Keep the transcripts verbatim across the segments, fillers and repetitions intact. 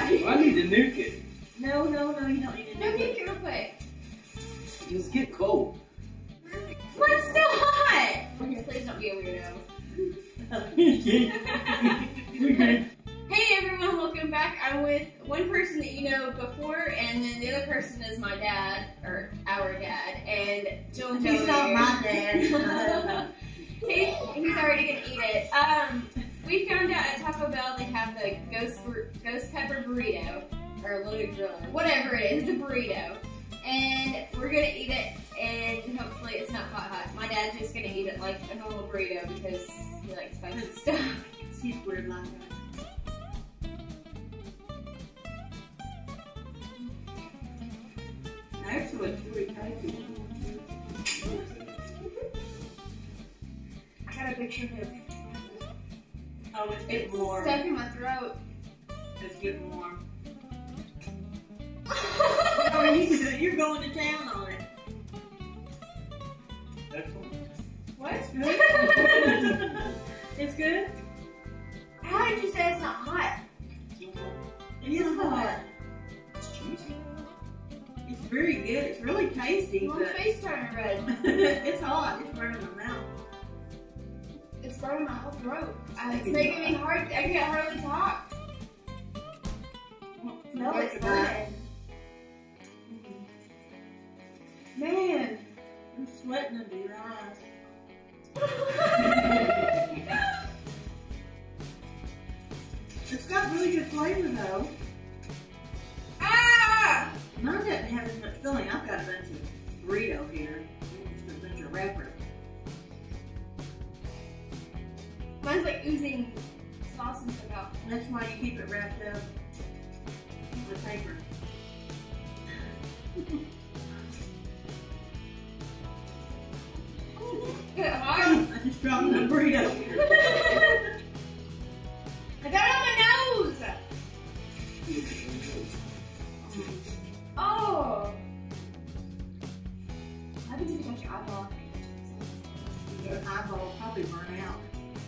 I need to nuke it. No, no, no, you don't need to No, nuke nuke it. it real quick. Just get cold. But it's still hot. Okay, please don't be a weirdo. Hey everyone, welcome back. I'm with one person that you know before, and then the other person is my dad, or our dad, and Jill and He's Joey. not my dad. he's, he's already gonna eat it. Um, we found out at Taco Bell they have the ghost bur- ghost pepper burrito, or loaded griller, whatever it is, it's a burrito, and we're gonna eat it, and hopefully it's not hot hot. My dad's just gonna eat it like a normal burrito because he likes spicy stuff. He's weird like that. Actually, it's pretty tasty. I got a picture of him. Oh, it's It's getting warm. stuck in my throat. It's getting warm. Oh, you, you're going to town on it. Excellent. What? It's good. It's good. How did you say it's not hot? It is hot. It's juicy. It's very good. It's really tasty, My but face turning red. it's hot. It's burning my mouth. It's burning my whole throat. Uh, it's making me hard. I can't hardly talk. No, That's it's right. burning. Man. I'm sweating under your eyes. It's got really good flavor though. Ah! Mine doesn't have as much filling. I've got a bunch of burrito here. Just a bunch of wrapper. Mine's like oozing sauce and stuff out. That's why you keep it wrapped up with paper. Is it hot? I just dropped the burrito. I got it on my nose! Oh! I haven't seen touch your eyeball. Your eyeball will probably burn out.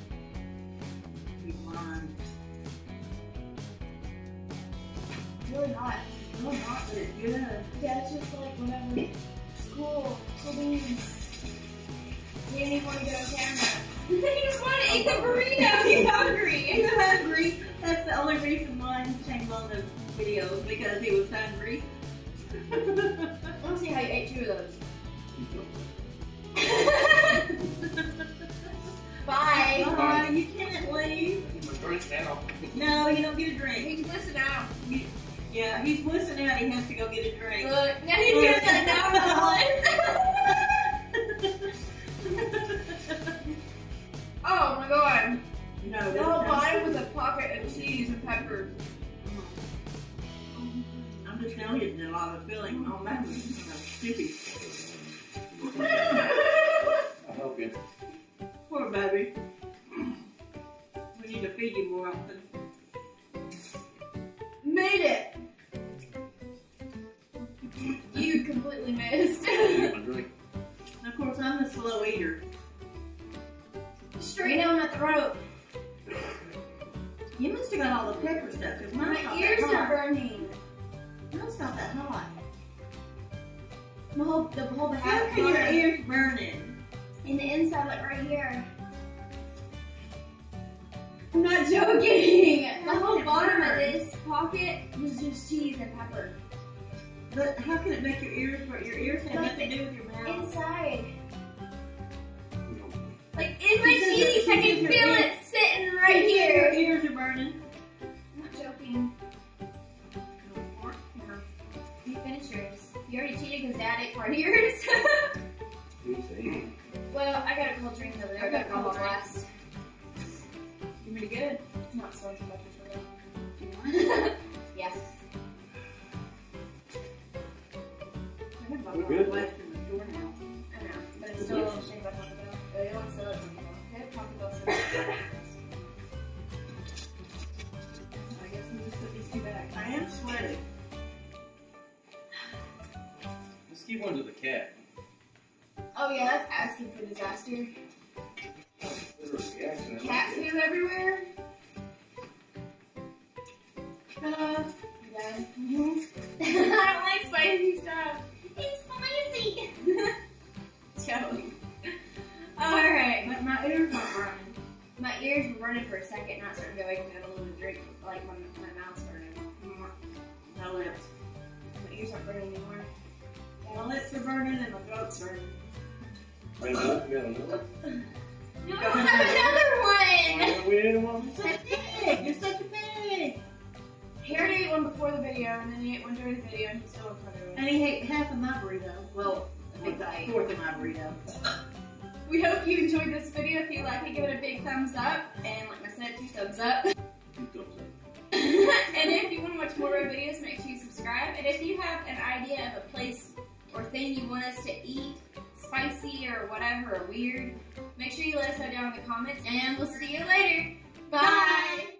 Be blind. It's really hot. It's really hot, but it's good. Yeah, it's just like whenever school, school beans. He didn't even want to go to camera. He just wanted to eat the burrito. He's hungry. He's hungry. That's the only reason why he came on the videos, because he was hungry. I want to see how you ate two of those. Bye. Bye. You can't leave. Drink now. No, you don't get a drink. He's blissing out. You, yeah, he's blissing out. He has to go get a drink. Look, now he's doing that now. Oh my god. No, The whole bottom was a pocket of cheese and pepper. I'm just now getting a lot of filling on that one. Sticky. I hope it. Poor baby. We need to feed you more often. Made it. You completely missed. My drink. Of course, I'm the slow eater. Straight down my throat. You must have got all the pepper stuff, because mine's My not ears that are hot. burning. Mine's not that hot. My whole, the whole How back can your ears burning? in the inside, like right here. I'm not joking. The whole bottom of this pocket was just cheese and pepper. But how can it make your ears burn? Your ears have nothing to do with your mouth. Inside. Like in my Because your- cheeks, I can because your feel ears- it sitting right Your here. ears are burning. I'm not joking. You finished yours. You already cheated because Dad ate part of yours. Well, I got a cold drink over there. I got a couple glass. You pretty good. Not so much for that. Yeah. I have We're a good. glass in the store now. I know, but it's still a little shame about Taco Bell. They don't sell it anymore. They have Taco Bell sell it. I guess we'll just put these two back. I am sweating. Let's give one to the cat. Oh yeah, that's asking for disaster. Cat food everywhere. Uh, Yeah. I don't like spicy stuff. It's spicy. Joey. Alright. but my ears are burning. My ears were burning for a second, not starting to go away because I had a little bit of drink, like my, my mouth's burning. My lips. My ears aren't burning anymore. My lips are burning and my throat's burning. Wait a minute, you got another? No, I don't have another one! Why we ate one? You're such a pig! You're such a pig! He already ate one before the video, and then he ate one during the video, and he still wants another one. And he ate half of my burrito. Well, Big the bite. fourth of my burrito. We hope you enjoyed this video. If you like it, give it a big thumbs up, and like I said, two thumbs up. Two thumbs up. And if you want to watch more of our videos, make sure you subscribe. And if you have an idea of a place or thing you want us to eat, spicy or whatever, or weird, make sure you let us know down in the comments. And we'll see you later. Bye!